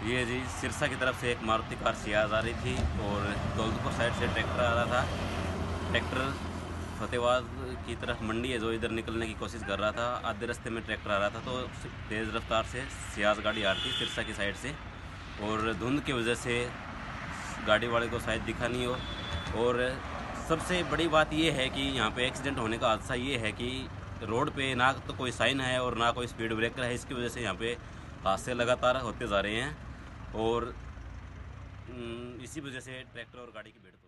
ये जी सिरसा की तरफ से एक मारुति कार सियाज आ रही थी और दौलतपुर साइड से ट्रैक्टर आ रहा था। ट्रैक्टर फतेहाबाद की तरफ मंडी है जो इधर निकलने की कोशिश कर रहा था। आधे रास्ते में ट्रैक्टर आ रहा था तो तेज़ रफ्तार से सियाज गाड़ी आ रही थी सिरसा की साइड से, और धुंध की वजह से गाड़ी वाले को शायद दिखा नहीं हो। और सबसे बड़ी बात ये है कि यहाँ पे एक्सीडेंट होने का हादसा ये है कि रोड पे ना तो कोई साइन है और ना कोई स्पीड ब्रेकर है। इसकी वजह से यहाँ पे हादसे लगातार होते जा रहे हैं और इसी वजह से ट्रैक्टर और गाड़ी की भीड़